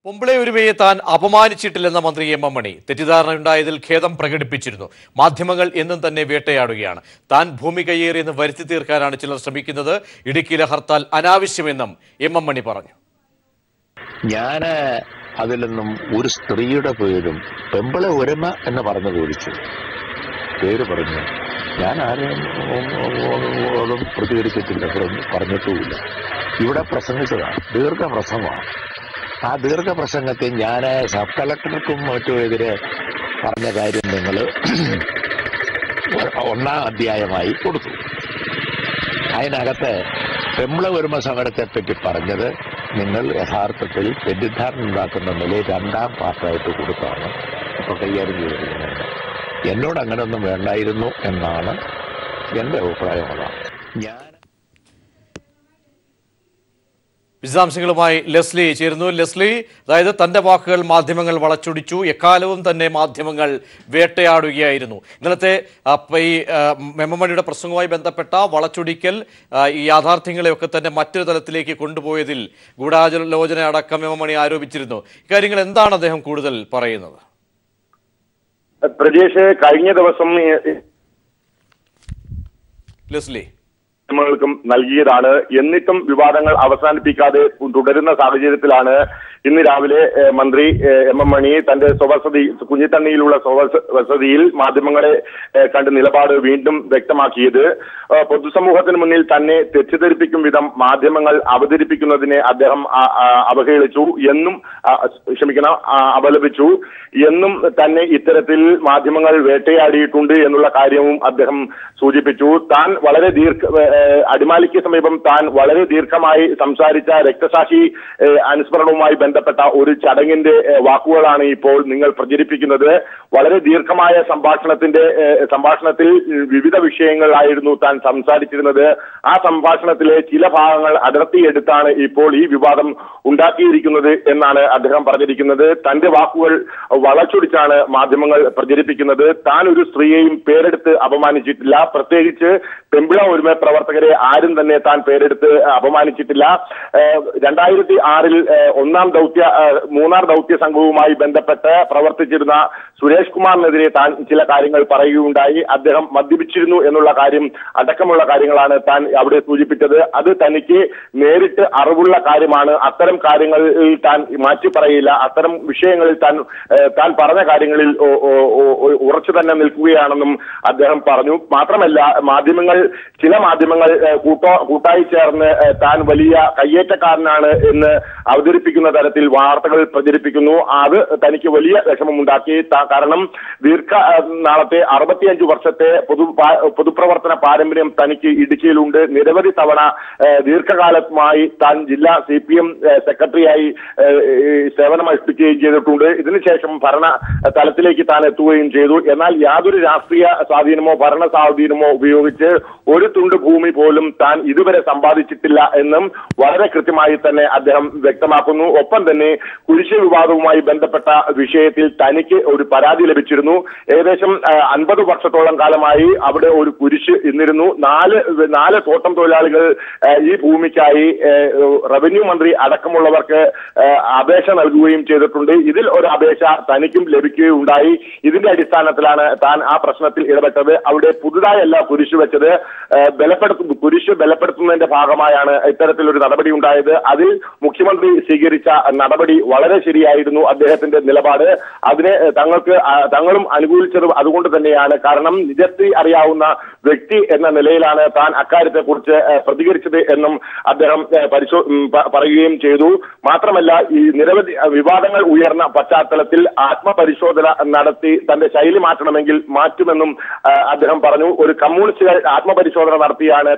പൊമ്പിളെ ഒരുമയെ താൻ അപമാനിച്ചിട്ടില്ലെന്ന മന്ത്രി M M മണി തെറ്റിദ്ധാരണയുണ്ടായതിൽ ഖേദം പ്രകടിപ്പിച്ചിരുന്നു. മാധ്യമങ്ങൾ എന്നും തന്നെ വേട്ടയാടുകയാണ്. താൻ ഭൂമി കയ്യേറിയെന്ന് വരുത്തി തീർക്കാനാണ് ചിലർ ശ്രമിക്കുന്നത്. ഇടുക്കിയിലെ ഹർത്താൽ അനാവശ്യമെന്നും എം എം മണി പറഞ്ഞു. ഞാൻ അതിലൊന്നും ഒരു സ്ത്രീയുടെ പേരും പെമ്പിളെ ഒരുമ എന്ന് പറഞ്ഞു ചോദിച്ചു പേര് പറഞ്ഞു. ഞാൻ ആരും പ്രതികരിച്ചിട്ടില്ല, പറഞ്ഞിട്ടുമില്ല. ഇവിടെ പ്രസംഗിച്ചതാണ്, ദീർഘപ്രസംഗമാണ്. ആ ദീർഘപ്രസംഗത്തെ ഞാൻ സബ് കളക്ടർക്കും മറ്റുമെതിരെ പറഞ്ഞ കാര്യം നിങ്ങൾ 1-ാം അധ്യായമായി കൊടുത്തു. അതിനകത്ത് പെമ്പിള ഒരുമ സമരത്തെപ്പറ്റി പറഞ്ഞത് നിങ്ങൾ യഥാർത്ഥത്തിൽ തെറ്റിദ്ധാരണ ഉണ്ടാക്കുന്ന നിലയിൽ 2-ാം പാർട്ടായിട്ട് കൊടുത്താണ് ഇപ്പോൾ കൈകാര്യം ചെയ്തിരിക്കുന്നത്. എന്നോട് അങ്ങനെയൊന്നും വേണ്ടായിരുന്നു എന്നാണ് എൻ്റെ അഭിപ്രായമുള്ളത്. വിശദാംശങ്ങളുമായി ലെസ്ലി ചേരുന്നു. ലെസ്ലി, അതായത് തന്റെ വാക്കുകൾ മാധ്യമങ്ങൾ വളച്ചൊടിച്ചു, എക്കാലവും തന്നെ മാധ്യമങ്ങൾ വേട്ടയാടുകയായിരുന്നു. ഇന്നലത്തെ ഈ എം എം മണിയുടെ പ്രസംഗവുമായി ബന്ധപ്പെട്ട വളച്ചൊടിക്കൽ ഈ യാഥാർത്ഥ്യങ്ങളെയൊക്കെ തന്നെ മറ്റൊരു തലത്തിലേക്ക് കൊണ്ടുപോയതിൽ ഗൂഢാലോചന അടക്കം എം എം മണി ആരോപിച്ചിരുന്നു. ഇക്കാര്യങ്ങൾ എന്താണ് അദ്ദേഹം കൂടുതൽ പറയുന്നത്? പ്രജേഷ്, കഴിഞ്ഞ ദിവസം ലെസ്ലി ൾക്കും നൽകിയതാണ്. എന്നിട്ടും വിവാദങ്ങൾ അവസാനിപ്പിക്കാതെ തുടരുന്ന സാഹചര്യത്തിലാണ് ഇന്ന് രാവിലെ മന്ത്രി എം എം മണി തന്റെ സ്വവസതി കുഞ്ഞിത്തണ്ണിയിലുള്ള സ്വവസതിയിൽ മാധ്യമങ്ങളെ കണ്ട് നിലപാട് വീണ്ടും വ്യക്തമാക്കിയത്. പൊതുസമൂഹത്തിന് മുന്നിൽ തന്നെ തെറ്റിദ്ധരിപ്പിക്കും വിധം മാധ്യമങ്ങൾ അവതരിപ്പിക്കുന്നതിനെ അദ്ദേഹം അവഹേളിച്ചു എന്നും അപലപിച്ചു എന്നും തന്നെ ഇത്തരത്തിൽ മാധ്യമങ്ങൾ വേട്ടയാടിയിട്ടുണ്ട് എന്നുള്ള കാര്യവും അദ്ദേഹം സൂചിപ്പിച്ചു. താൻ വളരെ അടിമാലിക്ക് സമീപം താൻ വളരെ ദീർഘമായി സംസാരിച്ച രക്തസാക്ഷി അനുസ്മരണവുമായി ബന്ധപ്പെട്ട ഒരു ചടങ്ങിന്റെ വാക്കുകളാണ് ഇപ്പോൾ നിങ്ങൾ പ്രചരിപ്പിക്കുന്നത്. വളരെ ദീർഘമായ സംഭാഷണത്തിൽ വിവിധ വിഷയങ്ങളായിരുന്നു താൻ സംസാരിച്ചിരുന്നത്. ആ സംഭാഷണത്തിലെ ചില ഭാഗങ്ങൾ അടർത്തിയെടുത്താണ് ഇപ്പോൾ ഈ വിവാദം ഉണ്ടാക്കിയിരിക്കുന്നത് എന്നാണ് അദ്ദേഹം പറഞ്ഞിരിക്കുന്നത്. തന്റെ വാക്കുകൾ വളച്ചൊടിച്ചാണ് മാധ്യമങ്ങൾ പ്രചരിപ്പിക്കുന്നത്. താൻ ഒരു സ്ത്രീയെയും പേരെടുത്ത് അപമാനിച്ചിട്ടില്ല. പ്രത്യേകിച്ച് പെമ്പിള ഒരുമ പ്രവർത്തകരെ ആരും തന്നെ താൻ പേരെടുത്ത് അപമാനിച്ചിട്ടില്ല. 2006 മൂന്നാർ ദൗത്യ സംഘവുമായി ബന്ധപ്പെട്ട് പ്രവർത്തിച്ചിരുന്ന സുരേഷ് കുമാറിനെതിരെ താൻ ചില കാര്യങ്ങൾ പറയുകയുണ്ടായി. അദ്ദേഹം മദ്യപിച്ചിരുന്നു എന്നുള്ള കാര്യം അടക്കമുള്ള കാര്യങ്ങളാണ് താൻ അവിടെ സൂചിപ്പിച്ചത്. അത് തനിക്ക് നേരിട്ട് അറിവുള്ള കാര്യമാണ്. അത്തരം കാര്യങ്ങളിൽ താൻ മാറ്റി പറയില്ല. അത്തരം വിഷയങ്ങളിൽ താൻ പറഞ്ഞ കാര്യങ്ങളിൽ ഉറച്ചു തന്നെ നിൽക്കുകയാണെന്നും അദ്ദേഹം പറഞ്ഞു. മാത്രമല്ല, ചില മാധ്യമങ്ങൾ കൂട്ടായി ചേർന്ന് താൻ വലിയ കയ്യേറ്റക്കാരനാണ് എന്ന് അവതരിപ്പിക്കുന്ന തരത്തിൽ വാർത്തകൾ പ്രചരിപ്പിക്കുന്നു. അത് തനിക്ക് വലിയ വിഷമമുണ്ടാക്കി. കാരണം നാളത്തെ 65 വർഷത്തെ പൊതുപ്രവർത്തന പാരമ്പര്യം തനിക്ക് ഇടുക്കിയിലുണ്ട്. നിരവധി തവണ ദീർഘകാലമായി താൻ ജില്ലാ CPM സെക്രട്ടറിയായി സേവനമനുഷ്ഠിക്കുകയും ചെയ്തിട്ടുണ്ട്. ഇതിനുശേഷം ഭരണ തലത്തിലേക്ക് താൻ എത്തുകയും ചെയ്തു. എന്നാൽ യാതൊരു രാഷ്ട്രീയ സ്വാധീനമോ ഭരണ സ്വാധീനമോ ഉപയോഗിച്ച് ഒരു തുണ്ട് ഭൂമി പോലും താൻ ഇതുവരെ സമ്പാദിച്ചിട്ടില്ല എന്നും വളരെ കൃത്യമായി തന്നെ അദ്ദേഹം വ്യക്തമാക്കുന്നു. ഒപ്പം തന്നെ കുരിശ് വിവാദവുമായി ബന്ധപ്പെട്ട വിഷയത്തിൽ തനിക്ക് ഒരു പരാതി ലഭിച്ചിരുന്നു. ഏകദേശം 50 വർഷത്തോളം കാലമായി അവിടെ ഒരു കുരിശ് ഇന്നിരുന്നു. 4 തോട്ടം തൊഴിലാളികൾ ഈ ഭൂമിക്കായി റവന്യൂ മന്ത്രി അടക്കമുള്ളവർക്ക് അപേക്ഷ നൽകുകയും ചെയ്തിട്ടുണ്ട്. ഇതിൽ ഒരു അപേക്ഷ തനിക്കും ലഭിക്കുകയുണ്ടായി. ഇതിന്റെ അടിസ്ഥാനത്തിലാണ് താൻ ആ പ്രശ്നത്തിൽ ഇടപെട്ടത്. അവിടെ പുതുതായല്ല കുരിശ് വെച്ചത്, കുരിശ് ബലപ്പെടുത്തുന്നതിന്റെ ഭാഗമായാണ് ഇത്തരത്തിലൊരു നടപടി ഉണ്ടായത്. അതിൽ മുഖ്യമന്ത്രി സ്വീകരിച്ച നടപടി വളരെ ശരിയായിരുന്നു. അദ്ദേഹത്തിന്റെ നിലപാട് അതിനെ തങ്ങളും അനുകൂലിച്ചതും അതുകൊണ്ട് തന്നെയാണ്. കാരണം നിജസ്ഥിതി അറിയാവുന്ന വ്യക്തി എന്ന നിലയിലാണ് താൻ അക്കാര്യത്തെക്കുറിച്ച് പ്രതികരിച്ചത് എന്നും അദ്ദേഹം പറയുകയും ചെയ്തു. മാത്രമല്ല, ഈ നിരവധി വിവാദങ്ങൾ ഉയർന്ന പശ്ചാത്തലത്തിൽ ആത്മപരിശോധന നടത്തി തന്റെ ശൈലി മാറ്റണമെങ്കിൽ മാറ്റുമെന്നും അദ്ദേഹം പറഞ്ഞു. ഒരു കമ്മ്യൂണിസ്റ്റുകൾ ആത്മപരിശോധന നടത്തിയാണ്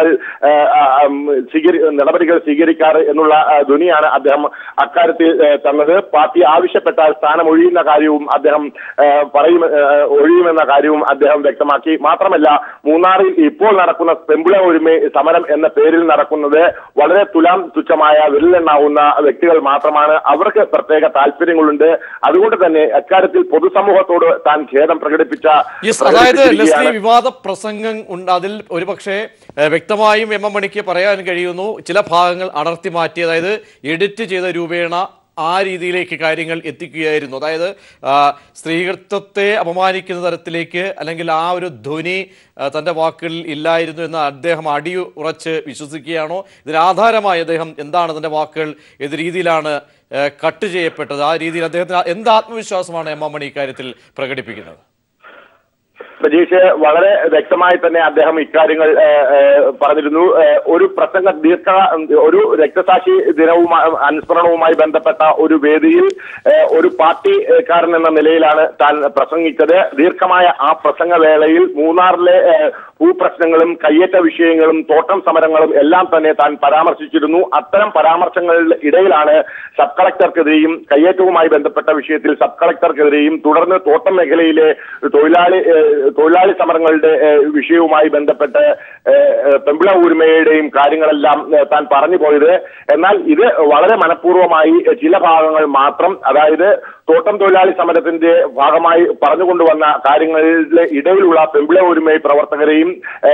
നടപടികൾ സ്വീകരിക്കാറ് എന്നുള്ള ധ്വനിയാണ് അദ്ദേഹം അക്കാര്യത്തിൽ തന്നത്. പാർട്ടി ആവശ്യപ്പെട്ടാൽ സ്ഥാനം ഒഴിയുന്ന കാര്യവും അദ്ദേഹം ഒഴിയുമെന്ന കാര്യവും അദ്ദേഹം വ്യക്തമാക്കി. മാത്രമല്ല, മൂന്നാറിൽ ഇപ്പോൾ നടക്കുന്ന പെമ്പിള ഒരുമ സമരം എന്ന പേരിൽ നടക്കുന്നത് വളരെ തുച്ഛമായ വിരലെണ്ണാവുന്ന വ്യക്തികൾ മാത്രമാണ്. അവർക്ക് പ്രത്യേക താല്പര്യങ്ങളുണ്ട്. അതുകൊണ്ട് തന്നെ അക്കാര്യത്തിൽ പൊതുസമൂഹത്തോട് താൻ ഖേദം പ്രകടിപ്പിച്ച വിവാദ പ്രസംഗം ഉണ്ട്. അതിൽ ഒരുപക്ഷെ വ്യക്തമായും എം എം മണിക്ക് പറയാൻ കഴിയുന്നു ചില ഭാഗങ്ങൾ അടർത്തി മാറ്റി, അതായത് എഡിറ്റ് ചെയ്ത രൂപേണ ആ രീതിയിലേക്ക് കാര്യങ്ങൾ എത്തിക്കുകയായിരുന്നു. അതായത് സ്ത്രീത്വത്തെ അപമാനിക്കുന്ന തരത്തിലേക്ക് അല്ലെങ്കിൽ ആ ഒരു ധ്വനി തൻ്റെ വാക്കുകളിൽ ഇല്ലായിരുന്നു എന്ന് അദ്ദേഹം അടിയുറച്ച് വിശ്വസിക്കുകയാണോ? ഇതിനാധാരമായി അദ്ദേഹം എന്താണ് തൻ്റെ വാക്കുകൾ ഏത് രീതിയിലാണ് കട്ട് ചെയ്യപ്പെട്ടത്? ആ രീതിയിൽ അദ്ദേഹത്തിന് എന്ത് ആത്മവിശ്വാസമാണ് എം എം മണി ഇക്കാര്യത്തിൽ പ്രകടിപ്പിക്കുന്നത്? പ്രജീഷ്, വളരെ വ്യക്തമായി തന്നെ അദ്ദേഹം ഇക്കാര്യങ്ങൾ പറഞ്ഞിരുന്നു. ഒരു ഒരു രക്തസാക്ഷി ദിനവുമായി അനുസ്മരണവുമായി ബന്ധപ്പെട്ട ഒരു വേദിയിൽ ഒരു പാർട്ടിക്കാരൻ എന്ന നിലയിലാണ് താൻ പ്രസംഗിച്ചത്. ദീർഘമായ ആ പ്രസംഗവേളയിൽ മൂന്നാറിലെ ഭൂപ്രശ്നങ്ങളും കയ്യേറ്റ വിഷയങ്ങളും തോട്ടം സമരങ്ങളും എല്ലാം തന്നെ താൻ പരാമർശിച്ചിരുന്നു. അത്തരം പരാമർശങ്ങളുടെ ഇടയിലാണ് സബ് കളക്ടർക്കെതിരെയും കയ്യേറ്റവുമായി ബന്ധപ്പെട്ട വിഷയത്തിൽ സബ് കളക്ടർക്കെതിരെയും തുടർന്ന് തോട്ടം മേഖലയിലെ തൊഴിലാളി സമരങ്ങളുടെ വിഷയവുമായി ബന്ധപ്പെട്ട് പെമ്പിള ഊർമയുടെയും കാര്യങ്ങളെല്ലാം താൻ പറഞ്ഞു പോയത്. എന്നാൽ ഇത് വളരെ മനഃപൂർവ്വമായി ചില ഭാഗങ്ങൾ മാത്രം, അതായത് തോട്ടം തൊഴിലാളി സമരത്തിന്റെ ഭാഗമായി പറഞ്ഞുകൊണ്ടുവന്ന കാര്യങ്ങളുടെ ഇടയിലുള്ള പെമ്പിള ഊർമ പ്രവർത്തകരെയും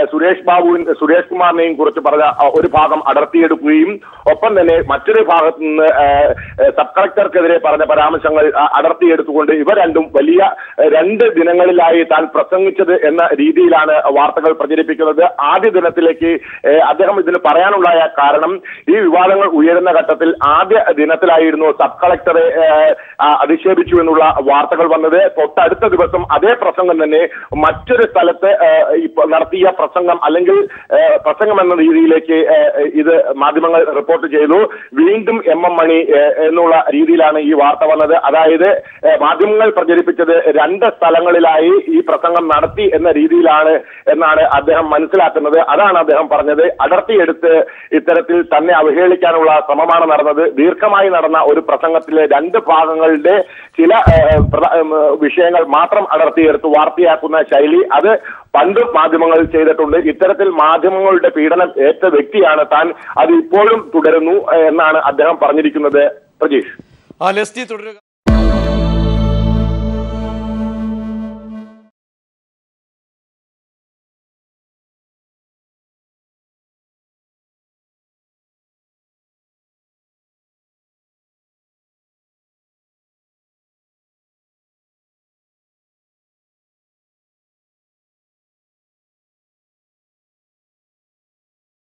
സുരേഷ് കുമാറിനെയും കുറിച്ച് പറഞ്ഞ ഒരു ഭാഗം അടർത്തിയെടുക്കുകയും ഒപ്പം തന്നെ മറ്റൊരു ഭാഗത്തു നിന്ന് സബ് കളക്ടർക്കെതിരെ പറഞ്ഞ പരാമർശങ്ങൾ അടർത്തിയെടുത്തുകൊണ്ട് ഇവ രണ്ടും വലിയ 2 ദിനങ്ങളിലായി താൻ പ്രസംഗിച്ചത് എന്ന രീതിയിലാണ് വാർത്തകൾ പ്രചരിപ്പിക്കുന്നത്. ആദ്യ ദിനത്തിലേക്ക് അദ്ദേഹം ഇതിന് പറയാനുണ്ടായ കാരണം, ഈ വിവാദങ്ങൾ ഉയരുന്ന ഘട്ടത്തിൽ ആദ്യ ദിനത്തിലായിരുന്നു സബ് കളക്ടറെ അധിക്ഷേപിച്ചു എന്നുള്ള വാർത്തകൾ വന്നത്. തൊട്ടടുത്ത ദിവസം അതേ പ്രസംഗം തന്നെ മറ്റൊരു സ്ഥലത്ത് നടത്തിയ പ്രസംഗം അല്ലെങ്കിൽ പ്രസംഗം എന്ന രീതിയിലേക്ക് ഇത് മാധ്യമങ്ങൾ റിപ്പോർട്ട് ചെയ്തു. വീണ്ടും എം എം മണി എന്നുള്ള രീതിയിലാണ് ഈ വാർത്ത വന്നത്. അതായത് മാധ്യമങ്ങൾ പ്രചരിപ്പിച്ചത് 2 സ്ഥലങ്ങളിലായി ഈ പ്രസംഗം നടത്തി എന്ന രീതിയിലാണ് എന്നാണ് അദ്ദേഹം മനസ്സിലാക്കുന്നത്. അതാണ് അദ്ദേഹം പറഞ്ഞത്. അടർത്തിയെടുത്ത് ഇത്തരത്തിൽ തന്നെ അവഹേളിക്കാനുള്ള ശ്രമമാണ് നടന്നത്. ദീർഘമായി നടന്ന ഒരു പ്രസംഗത്തിലെ 2 ഭാഗങ്ങളുടെ ചില വിഷയങ്ങൾ മാത്രം അടർത്തിയെടുത്ത് വാർത്തയാക്കുന്ന ശൈലി അത് പണ്ടും മാധ്യമങ്ങൾ ചെയ്തിട്ടുണ്ട്. ഇത്തരത്തിൽ മാധ്യമങ്ങളുടെ പീഡനം ഏറ്റ വ്യക്തിയാണ് താൻ. അത് ഇപ്പോഴും തുടരുന്നു എന്നാണ് അദ്ദേഹം പറഞ്ഞിരിക്കുന്നത്. പ്രജീഷ്, ലെസ്ലി തുടരുക.